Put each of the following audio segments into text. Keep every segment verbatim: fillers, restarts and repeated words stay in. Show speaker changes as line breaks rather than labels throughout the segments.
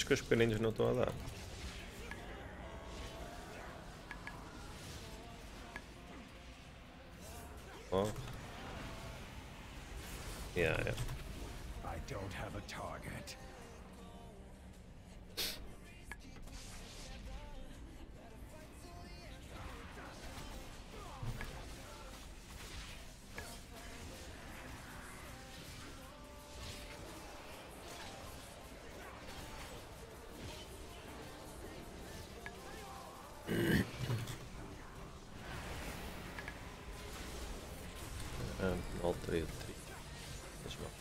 que os pequeninos não estão a dar. Oh. Yeah, yeah.
I don't have a target.
Ah, não alterei o tri. Mas mal.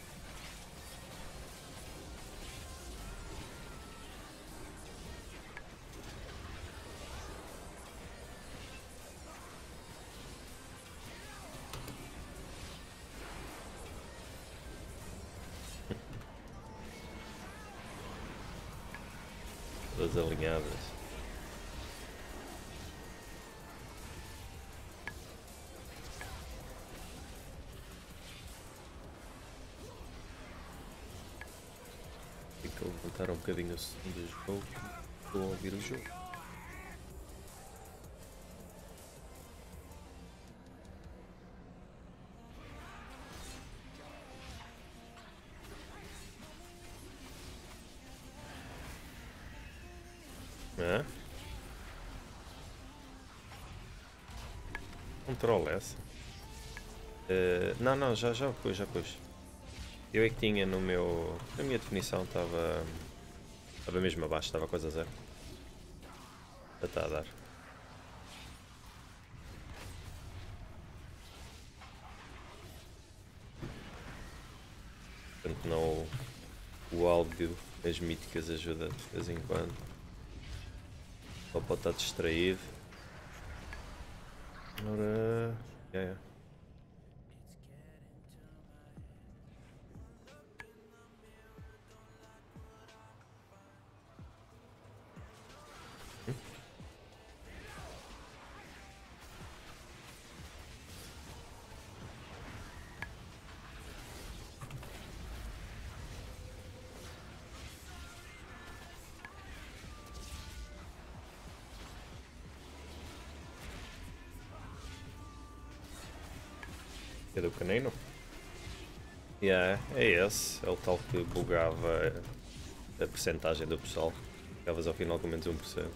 Todas alinhadas. Fica a levantar um bocadinho o som do jogo. Estou a ouvir o jogo. É? Controle essa. Uh, não, não, já, já pus, já pus. Eu é que tinha no meu. Na minha definição estava. Estava mesmo abaixo, estava quase a zero. Já está a dar. Portanto, não. O áudio, as míticas ajuda de vez em quando. Só pode estar distraído. Ora. Yeah, yeah. É do canino? Yeah, é esse. É o tal que bugava a percentagem do pessoal. Ficavas ao final com menos um por cento.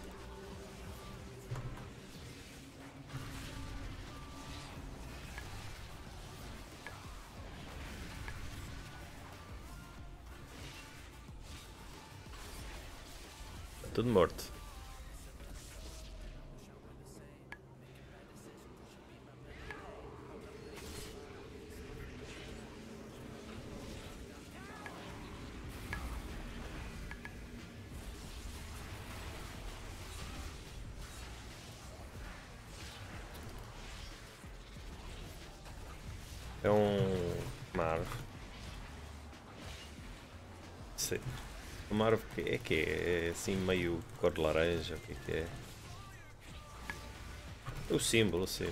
Tudo morto. É um uma árvore. Sei. Uma árvore que é que é? É assim meio cor de laranja, o que é que é? É o símbolo, sim.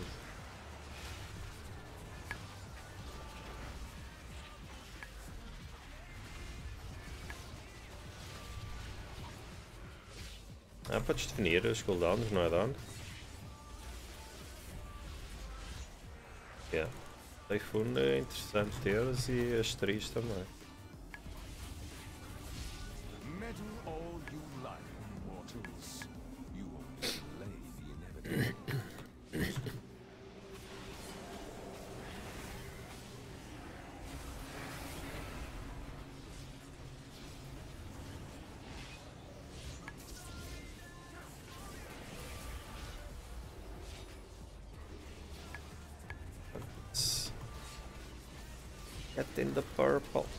Ah, podes definir os cooldowns, não é down? Yeah. Typhoon é interessante teres e as três também.
Meddle all you like, mortals. You will delay the inevitable.
Get in the purple.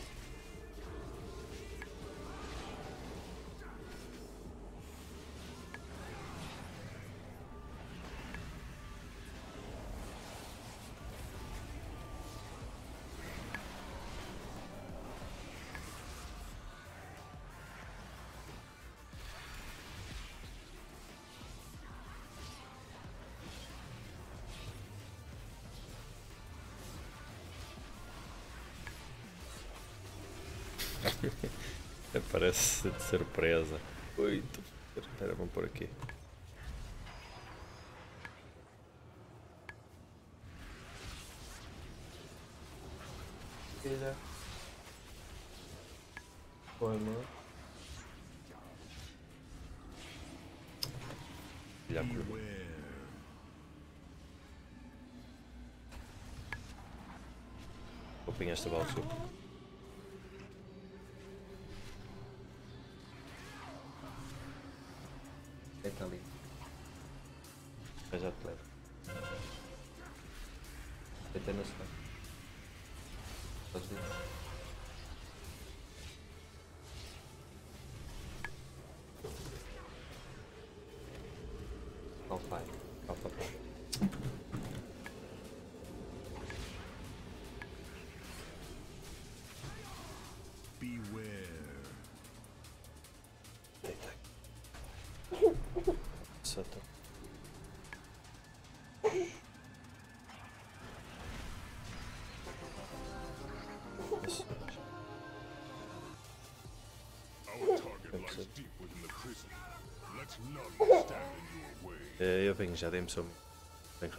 Parece de surpresa. Ui, tô... Espera, vamos por aqui. Filha. Foi, mano. Filha, curva. Vou apanhar esta bala de suco.
Está ali.
Eu já te levo.
Até não sei. Podes ver? Oh pai. Oh papai.
Beware.
Deita. Só tô. Isso.
Our target
Thanks,
lies
sir.
deep within the prison. Let none stand in your way.
É, eu venho já, dei-me só. Venho.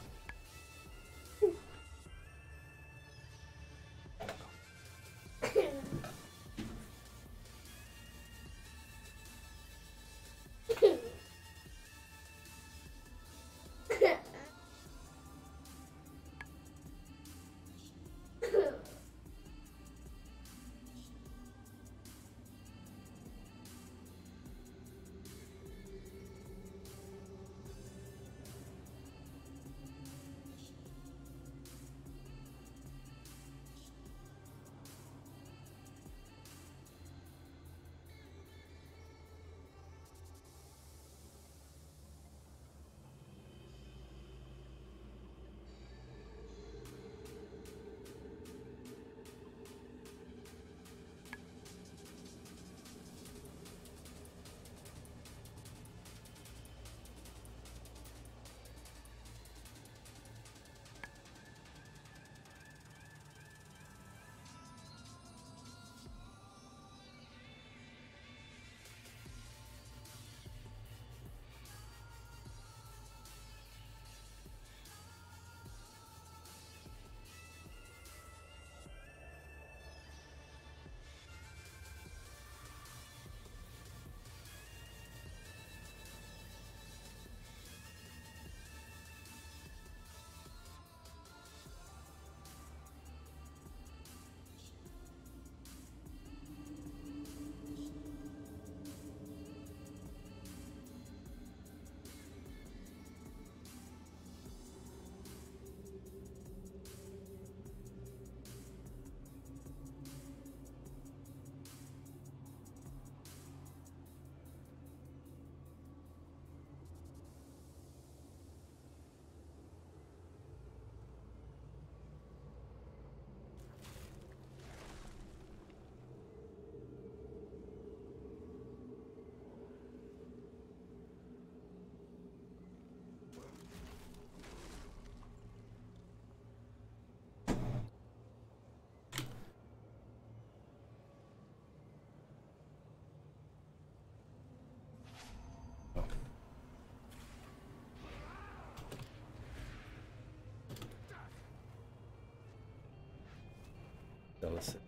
Ela se...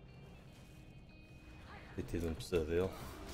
Tem tido um pesadelo.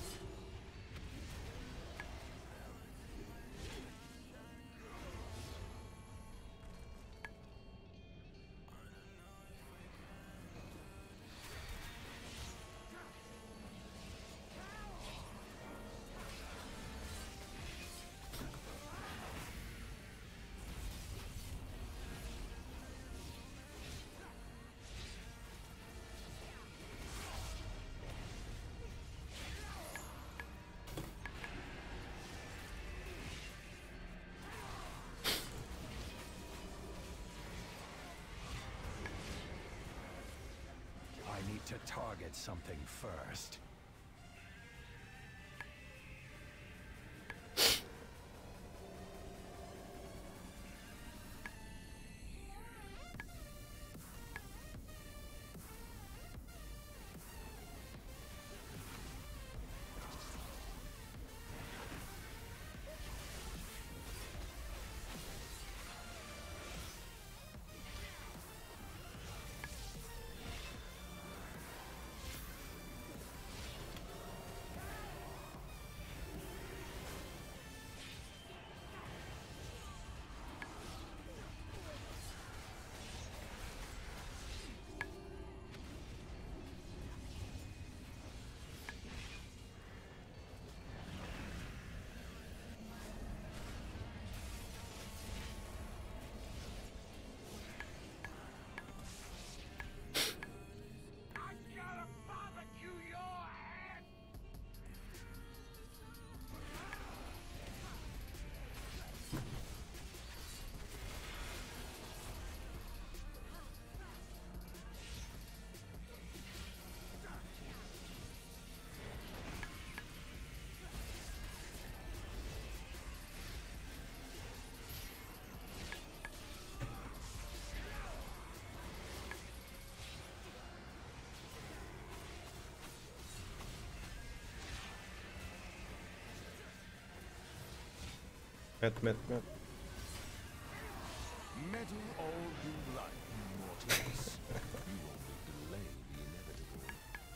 I need to target something first.
Mete, mete, mete.
Meddle all you like, mortals. You only delay the inevitable.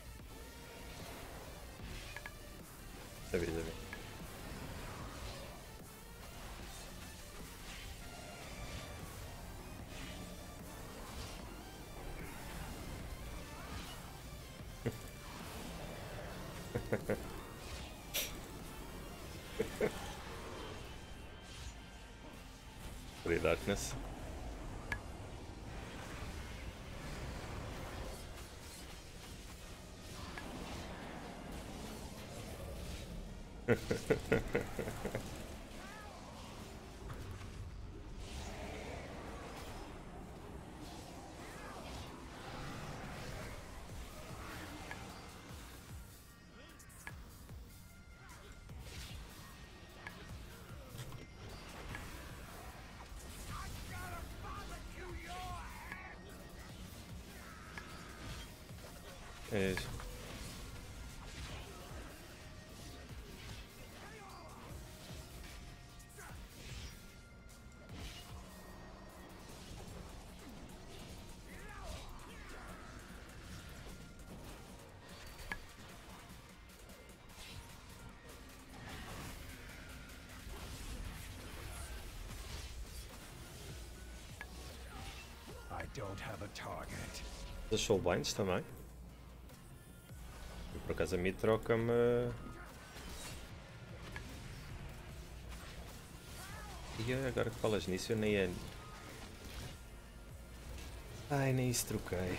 Sabia, sabia. Free darkness. É isso.
I don't have a target.
Os Soulbinds também. E por acaso a mim troca-me. E agora que falas nisso, eu nem é. Ai, nem isso troquei.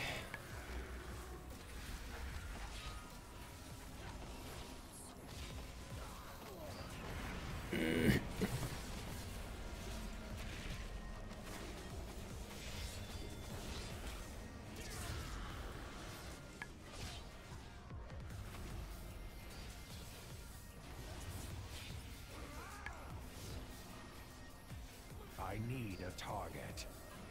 I need a target.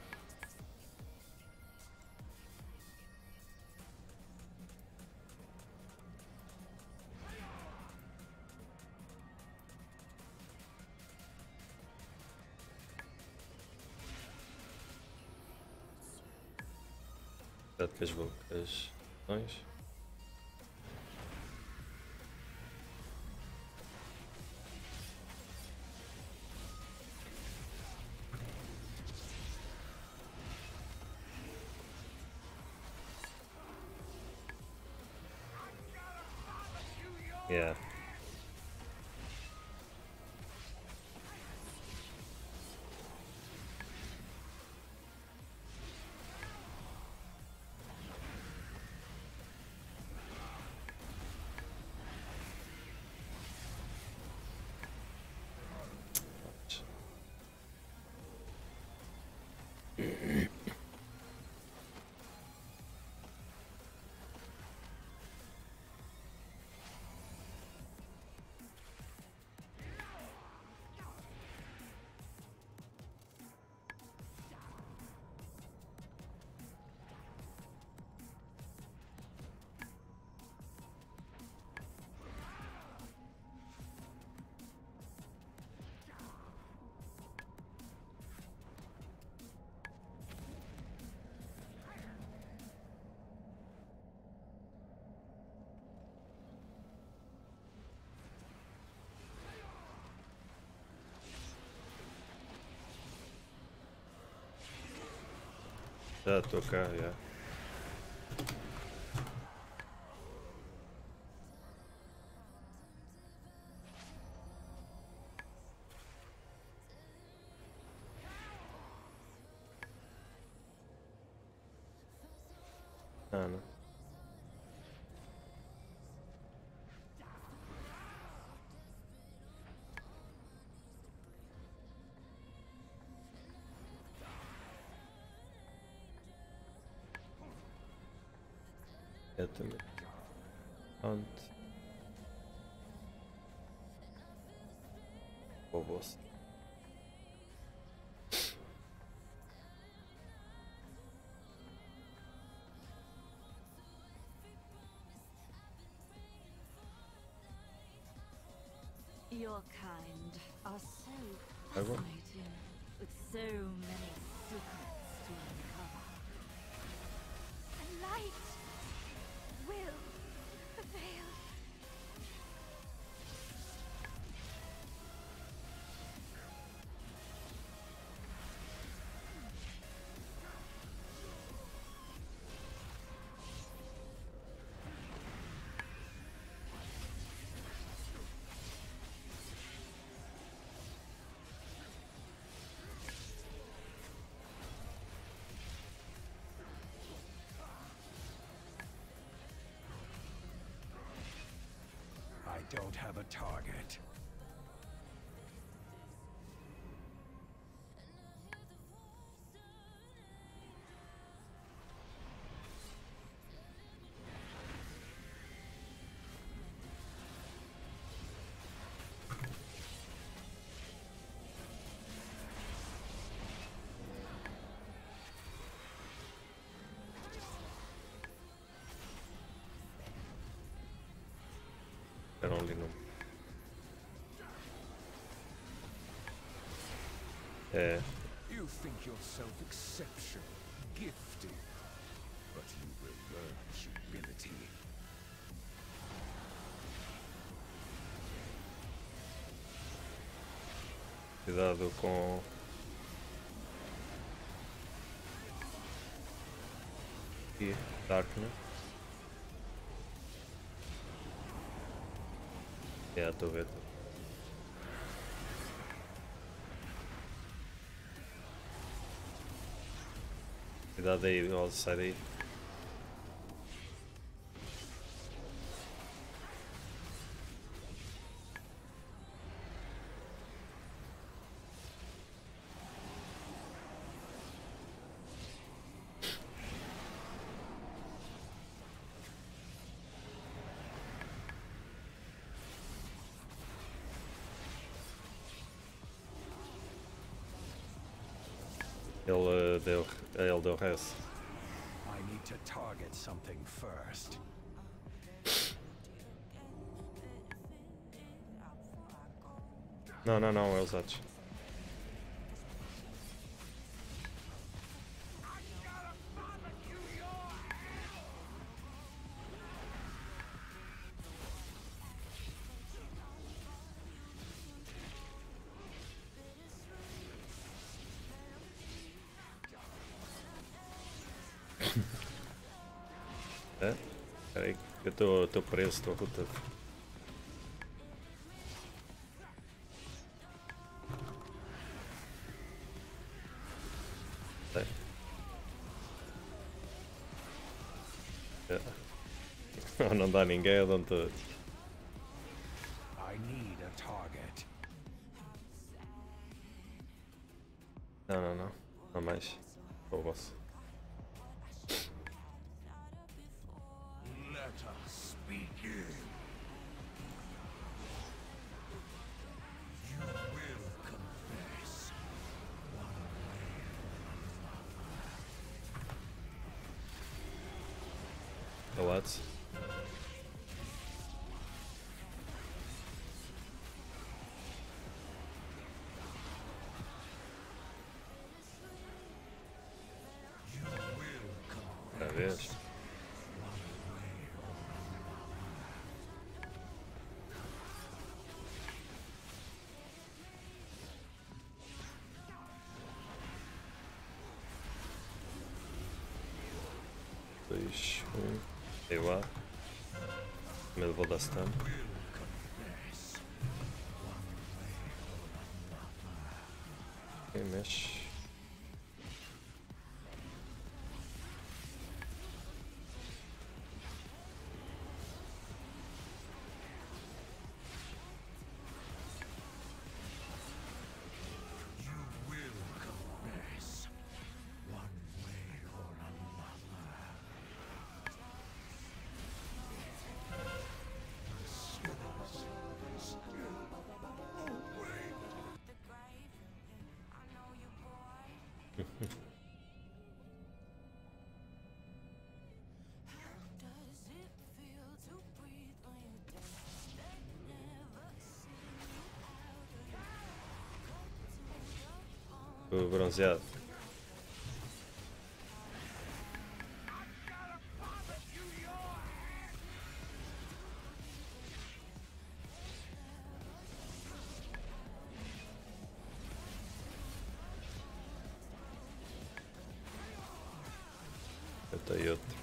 Cuidado com as bocas. Nós. Yeah. Já estou cá, já. Ah, não. Eu também. Pronto. Vou bolsa.
Your Your kind are so
I will.
fascinating, with so many secrets to uncover. And light will prevail.
I don't have a target.
Era um Linum. É.
You think yourself exceptional, gifted, but you will learn humility.
Cuidado com. E Darkness. É, estou a ver. Cuidado aí, ó, sai daí. Ele deu, ele deu res.
I need to target something first.
Não, não, não, é os outros. É? Peraí, eu estou preso, estou rotado. É. É. Não dá ninguém, eu dou todos.
I need a target.
Não, não, não. Não mais. Vou o boss.
Let us begin. You will confess one way or another.
Calados.
You will confess
Outra vez.
one way or
Dois, um. Eu lá. Primeiro vou dar stun.
will confess one way or
Ok, mexe.
you will confess one way or another.
Does it feel to breathe when you're dead? They never see you
O bronzeado. Eu tenho outro.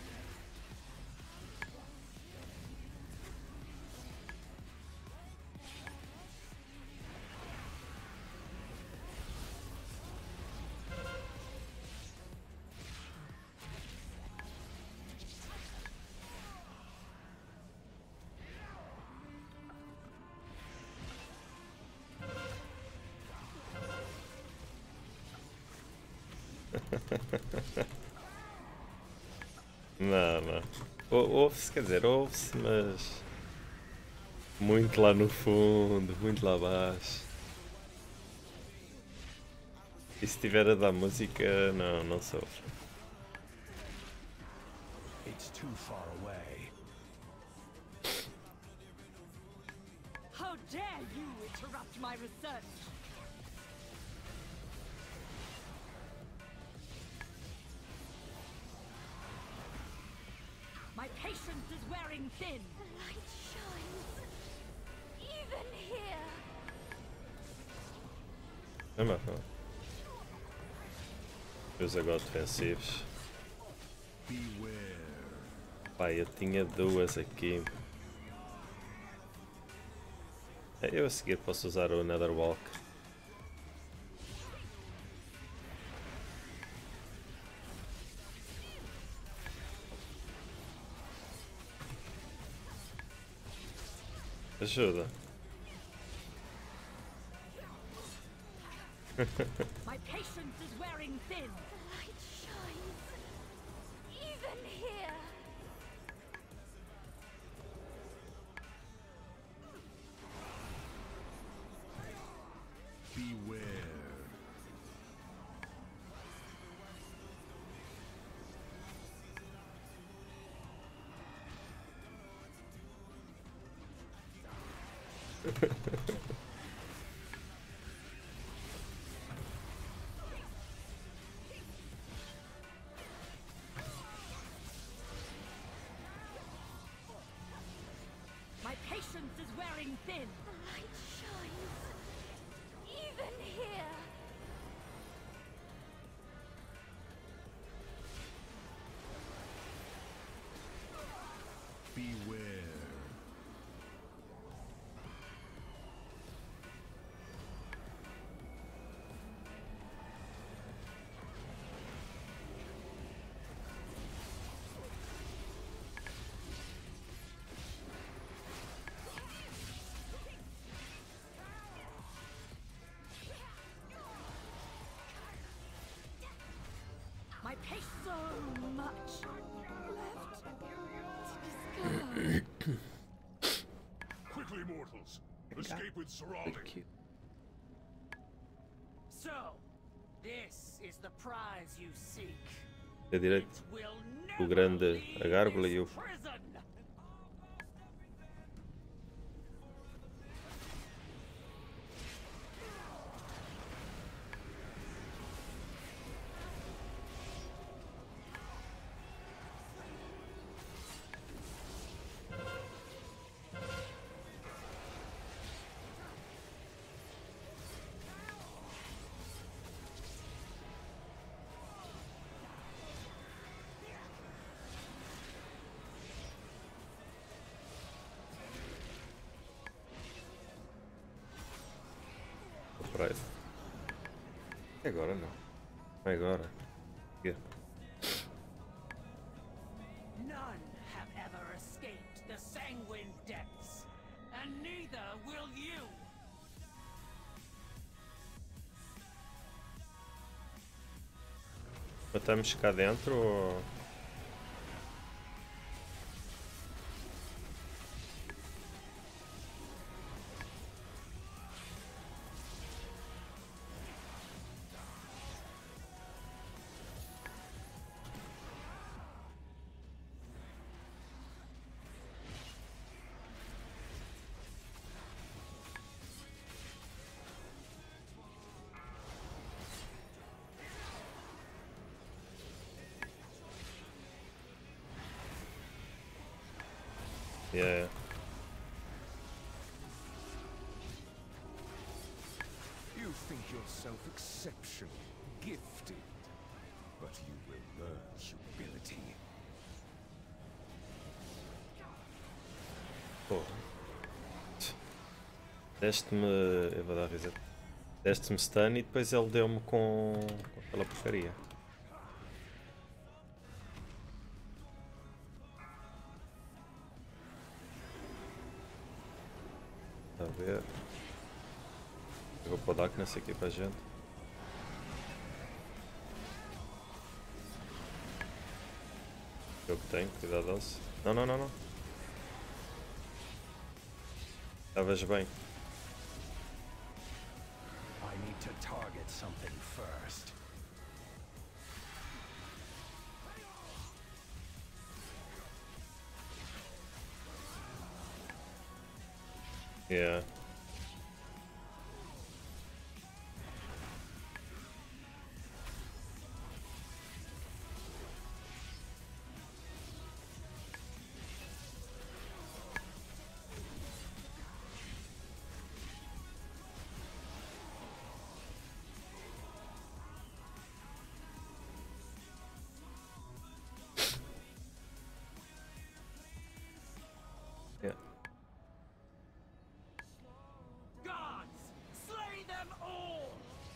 Não, não. Ou- Ouve-se, quer dizer, ouve-se, mas. Muito lá no fundo, muito lá abaixo. E se estiver a dar música, não, não sofre.
It's too far away.
How dare you interrupt my research? My patience is wearing thin. The light shines. Even here.
Não, mas não. Os agora defensivos.
Beware.
Pai, eu tinha duas aqui. Eu a seguir posso usar o Netherwalk. Ajuda.
My patience is wearing thin. The light shines. Even here.
Beware.
My patience is wearing thin. The light shines. Even here.
Beware.
My patience so much left to discover.
Quickly, mortals. Escape with Serali.
So, this is the prize you seek.
Da direita.
It will
O
never
grande,
leave
a gárgula
this
e o.
prison.
Price. E agora não. Não é agora. Aqui.
None have ever escaped the sanguine depths, and neither will you.
Matamos cá dentro ou. Yeah.
You think yourself exceptional, gifted, but you will learn humility.
Porra. Deste-me. Eu vou dar reset. Deste-me stun e depois ele deu-me com, com aquela porcaria. Está a ver? Eu vou para o Darkness aqui para a gente. Eu que tenho, cuidadoso. Não, não, não, não. Estavas bem.
I need to target something first.
Yeah. Yeah.
Gods, slay them all!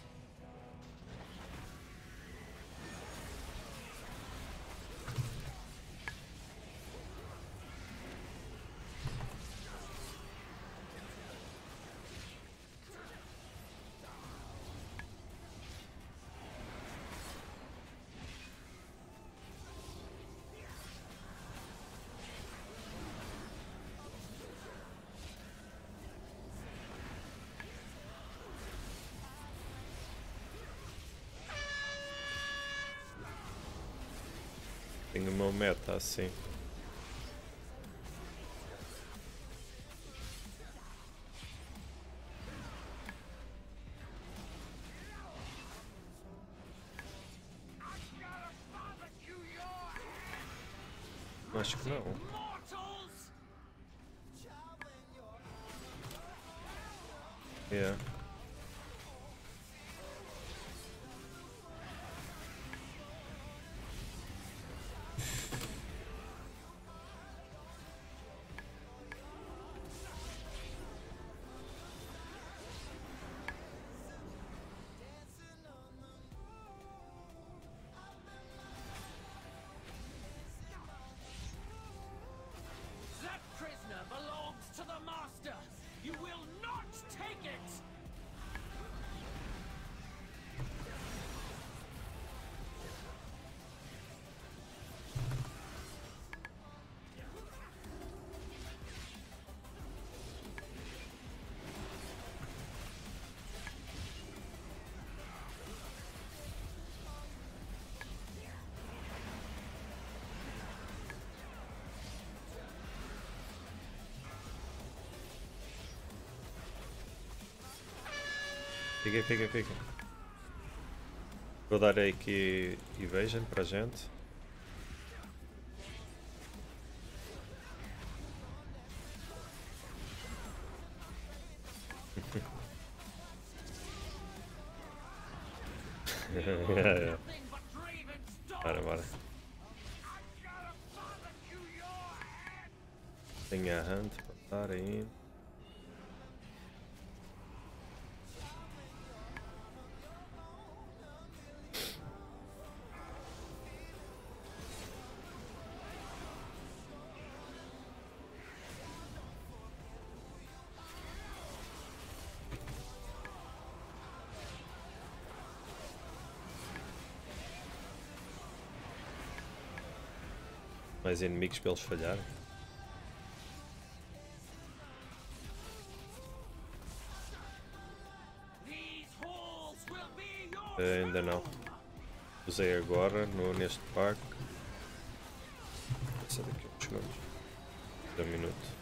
Tenho o meu meta assim. Acho que não.
Mortals!
Yeah.
That prisoner belongs to the Master! You will not take it!
Fica, fica, fica. Vou dar aqui Evasion para a gente. yeah, yeah.
Nothing but Draven's dogs!
Bora, bora.
I'm gonna barbecue your head!
Tenho a Hunt para estar aí. Mais inimigos para eles falharem.
These halls will be your
Eh, ainda não. Usei agora no, neste parque. Essa daqui uns segundos. Um minuto.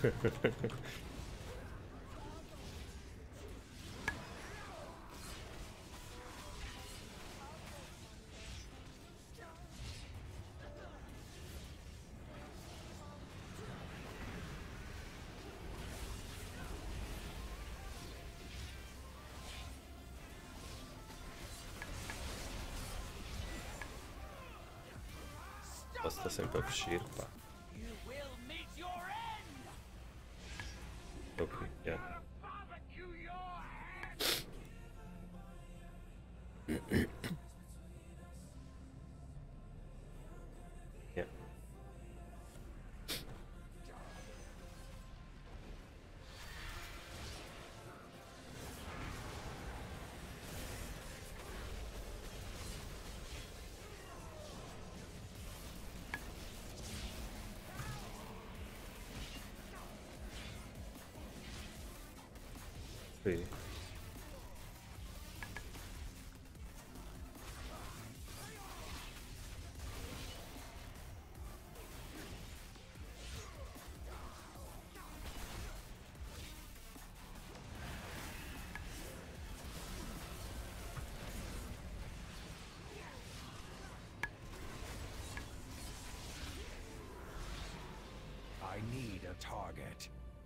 Posso estar sempre a fugir, pá.
You will meet your end.
Ok, yeah.
Barbecue your head.
Yeah. Sim.
I need a target.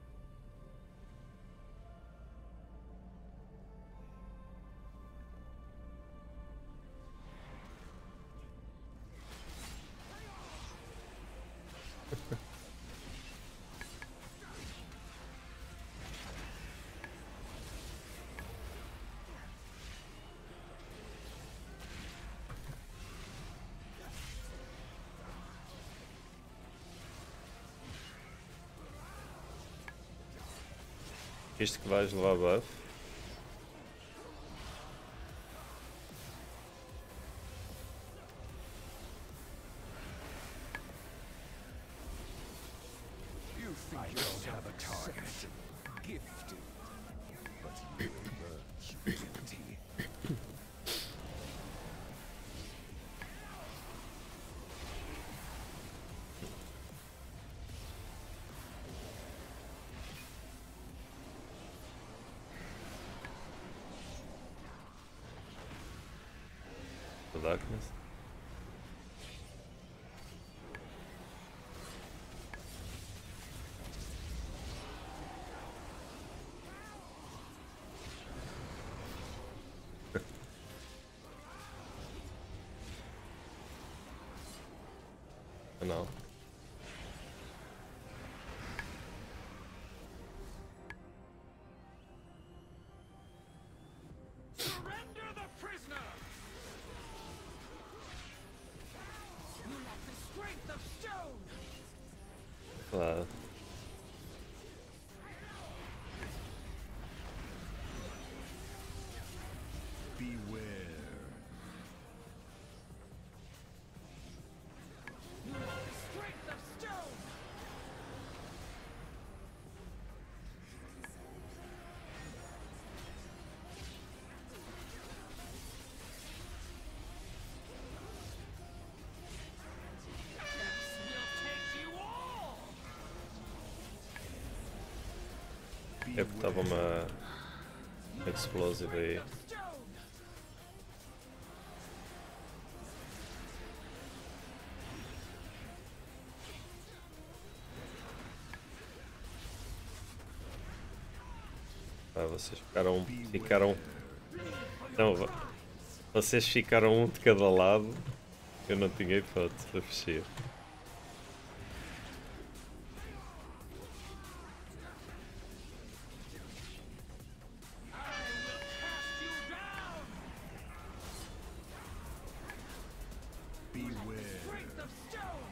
Isto que vais levar buff.
You think I don't have a target. Gifted. But you will learn humility.
The darkness. Não.
Surrender the prisoner. You lack the strength of stone.
Claro.
Beware.
You lack the strength of stone. Death will take you all.
É porque estava uma explosive aí.
Of stone.
Ah, vocês ficaram. Ficaram. Não, vo- vocês ficaram um de cada lado. Eu não tinha hipótese de fugir.
I will cast you down.
Beware.
Strength of stone.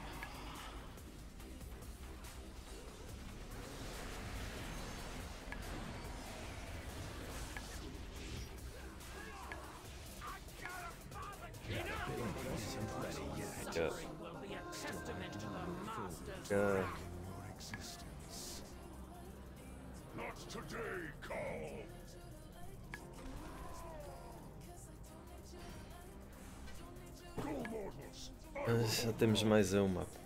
Yeah.
Will be a testament to the masters.
Yeah.
Your existence.
Not today, Carl! Go, mortals! I will
Mas já temos mais uma.